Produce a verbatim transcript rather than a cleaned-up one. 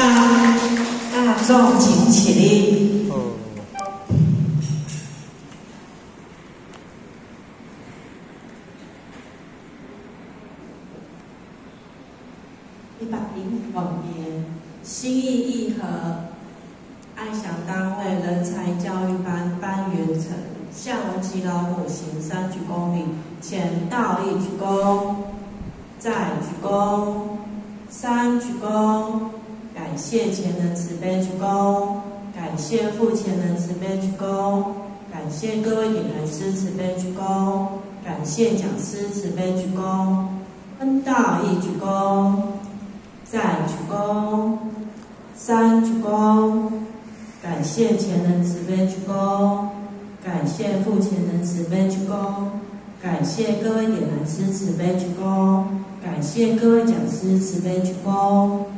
大大众请起立。一百零五年，心意义和爱享单位人才教育班班员成，向文吉老母行三鞠躬礼，前倒一鞠躬，再鞠躬，三鞠躬，感谢前人慈悲鞠躬，感谢父前人慈悲鞠躬，感谢各位点坛师慈悲鞠躬，感谢讲师慈悲鞠躬，分倒一鞠躬，再鞠躬，三鞠躬，感谢前人慈悲鞠躬，感谢父前人慈悲鞠躬，感谢各位点坛师慈悲鞠躬，感谢各位讲师慈悲鞠躬。